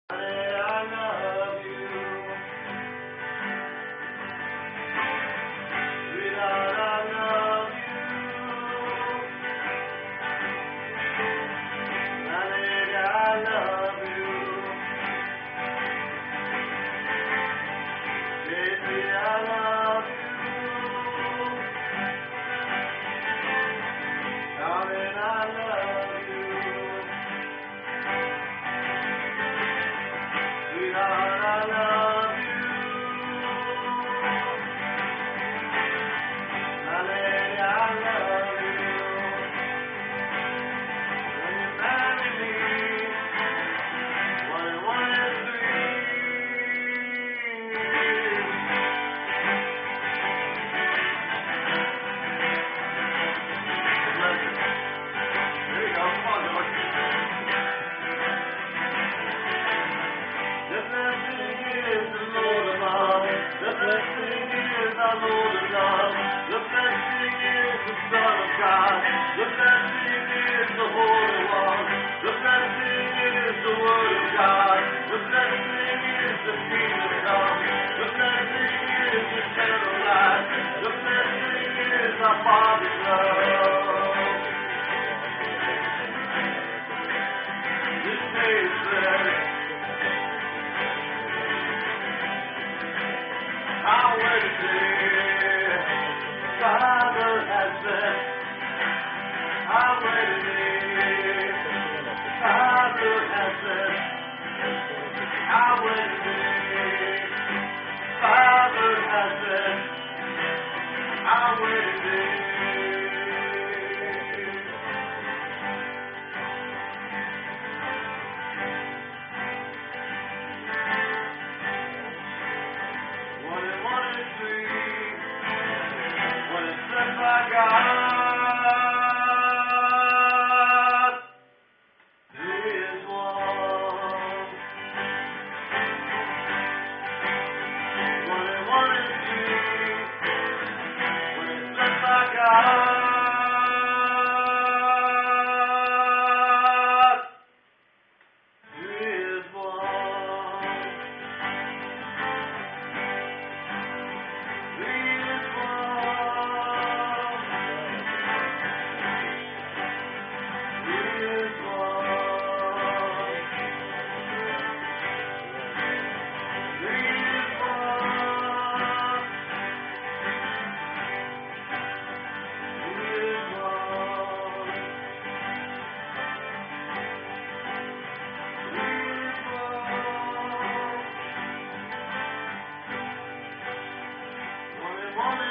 I love you. Sweetheart, I love you. Honey, I love you. Baby, I love you. Darling, I love you. Sweetheart, I love you. My lady, I love you. When you marry me, 1 and 1 is 3. There you go. Come on, George. The blessing is the Lord of love. The blessing is our Lord of love. The blessing is the Son of God. The blessing is the Holy One. The blessing is the Word of God. The blessing is the kingdom come. The blessing is eternal life. The blessing is our Father's love. This day is blessed. Our wedding day, Father has blessed. Our wedding day, Father has blessed. Our wedding day, Father has blessed. Our wedding day. One and 1 is 3. What is blessed by God is 1. 1 and 1 is 3. What is blessed by God is 1. 3 is 1. 3 is 1. 3 is 1. 3 is 1. 3 is 1. 1 and 1